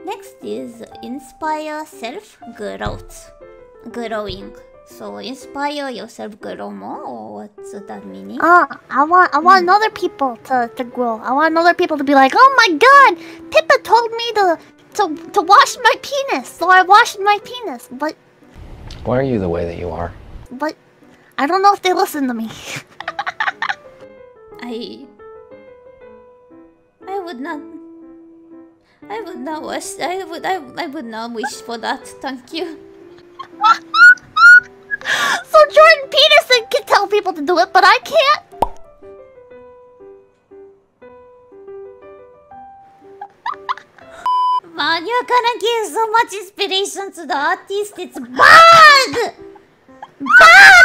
Next is inspire self-growth. Growing. So inspire yourself grow more, or what's that meaning? I want other people to grow. I want other people to be like, oh my god, Pippa told me to wash my penis, so I washed my penis. But why are you the way that you are? But I don't know if they listen to me. I would not wish. I would not wish for that. Thank you. So Jordan Peterson can tell people to do it, but I can't. Man, you're gonna give so much inspiration to the artist. It's bad. Bad.